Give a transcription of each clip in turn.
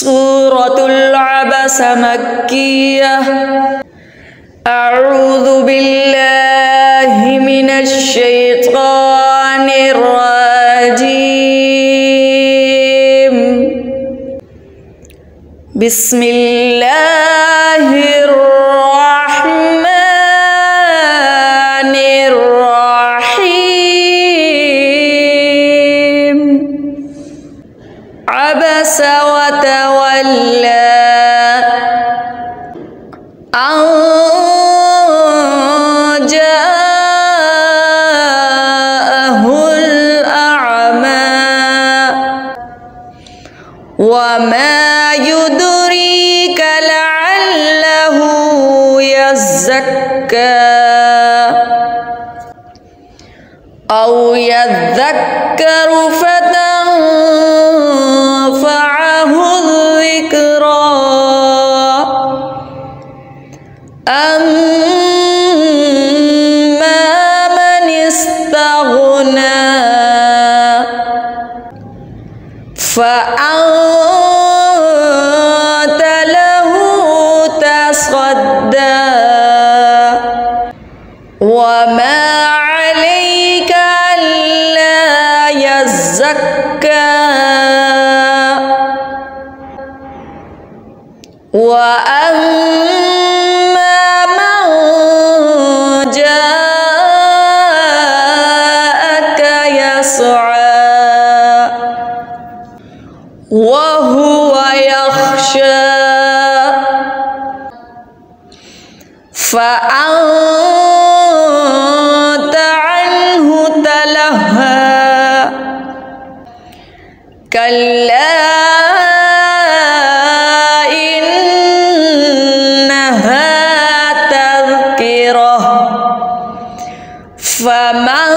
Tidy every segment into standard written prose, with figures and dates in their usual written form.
Suratul Abasa Makkiyah. A'udzu billahi minasy syaithanir rajim. Bismillahirrahmanirrahim. Abasa wa tawalla an ja'ahul a'ma wa ma yudrika la'allahu yazakka aw yadhakkaru fatanfa'ahu dhikra amma man istaghna fa'anta lahu tasadda wa ma 'alayka alla yazakka wa amma man ja'aka yas'a wa huwa yakhsha fa'anta 'anhu talaha kalla innaha tadhkirah faman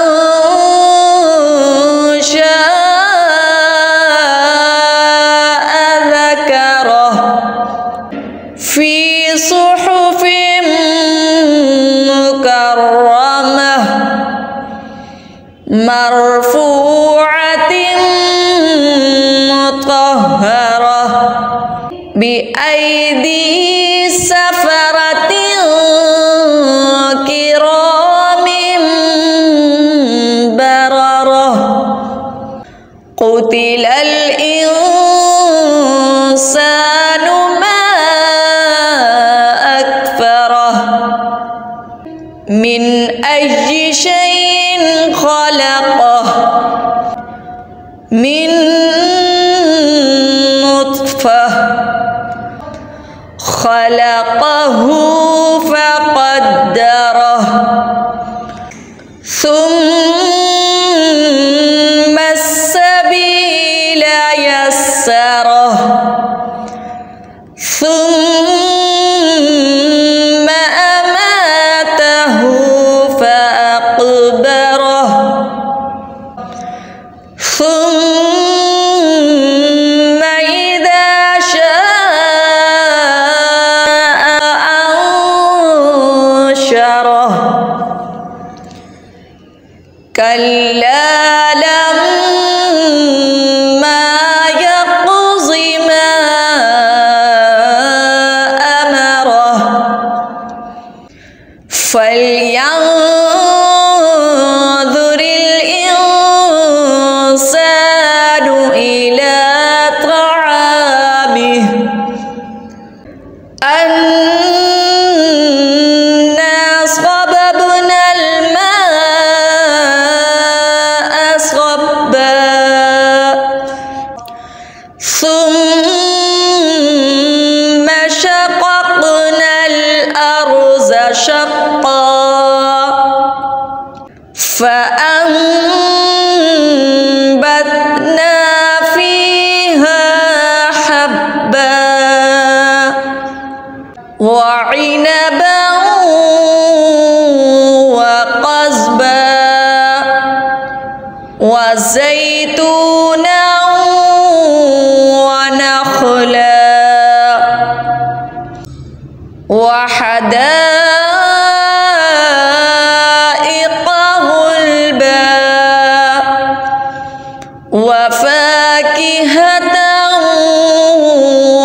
syaa'a dzakarah fi suhufin mukarramah marfu'atin mutahharah bi aidi safaratin kiramin bararah qutilal insanu ma akfarah min ayyi syai'in khalaqah min nutfah khalaqahu faqaddarah thumma as-sabila yassarah thumma amatahu faqbarah thumma idza syaa'a ansyarah kalla lamma yaqzi ma amarah falyanzuril insanu ila ta'amih anna sababnal ma'a sabba thumma shaqaqnal arza shaqqa فأنبتنا فيها حبا وعنبا وقضبا وزيتونا ونخلا وحدائق غلبا وفاكهة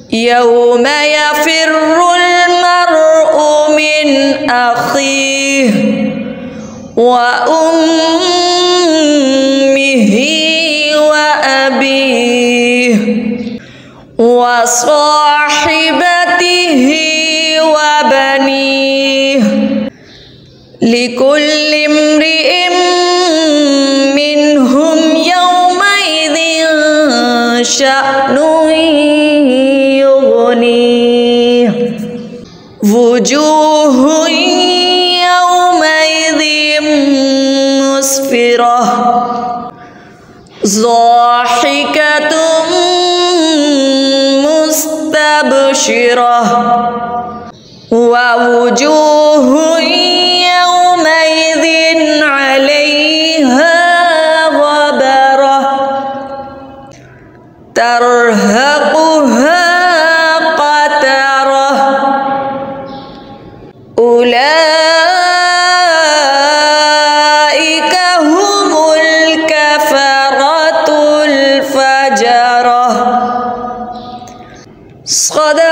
يوم يفر المرء من أخيه وأمه وأبيه وصاحبته وبنيه لكل امرئ منهم يومئذ شأن يغنيه وجوه يومئذ مسفرة ضاحكة مستبشرة ووجوه يومئذ عليها غبرة ترهقها قترة أولئك هم الكفرة الفجرة. صدق